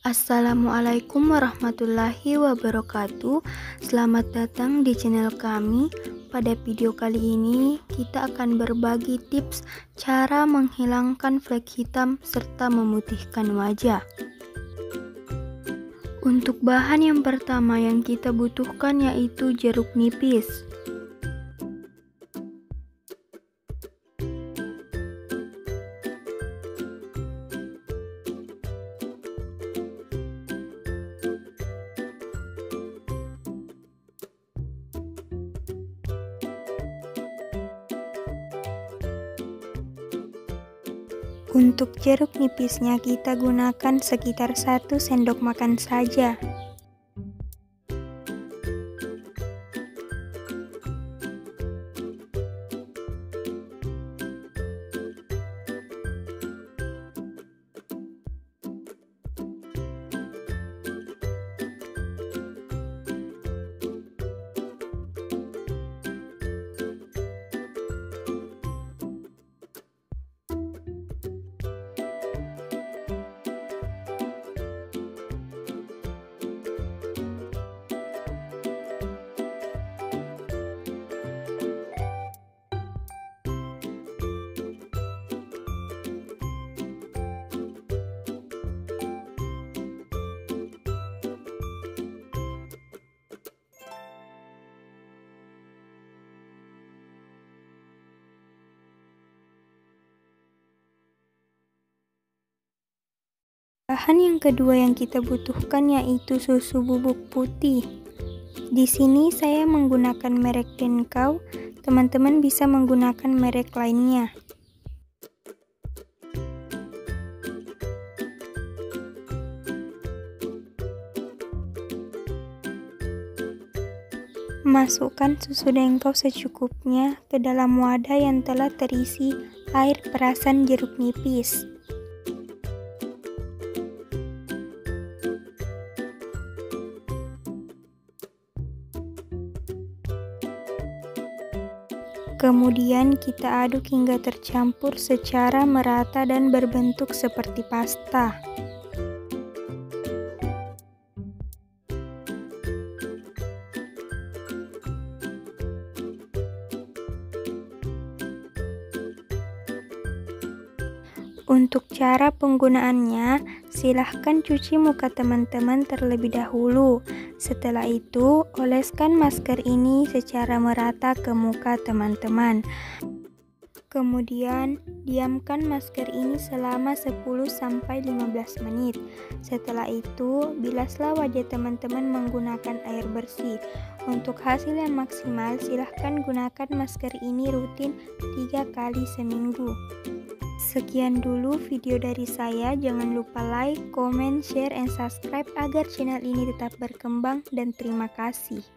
Assalamualaikum warahmatullahi wabarakatuh. Selamat datang di channel kami. Pada video kali ini kita akan berbagi tips cara menghilangkan flek hitam serta memutihkan wajah. Untuk bahan yang pertama yang kita butuhkan yaitu jeruk nipis. Untuk jeruk nipisnya kita gunakan sekitar 1 sendok makan saja. Bahan yang kedua yang kita butuhkan yaitu susu bubuk putih. Di sini saya menggunakan merek Denkau, teman-teman bisa menggunakan merek lainnya. Masukkan susu Denkau secukupnya ke dalam wadah yang telah terisi air perasan jeruk nipis. Kemudian kita aduk hingga tercampur secara merata dan berbentuk seperti pasta. Untuk cara penggunaannya, silahkan cuci muka teman-teman terlebih dahulu. Setelah itu, oleskan masker ini secara merata ke muka teman-teman. Kemudian, diamkan masker ini selama 10-15 menit. Setelah itu, bilaslah wajah teman-teman menggunakan air bersih. Untuk hasil yang maksimal, silahkan gunakan masker ini rutin 3 kali seminggu. Sekian dulu video dari saya, jangan lupa like, comment, share, and subscribe agar channel ini tetap berkembang dan terima kasih.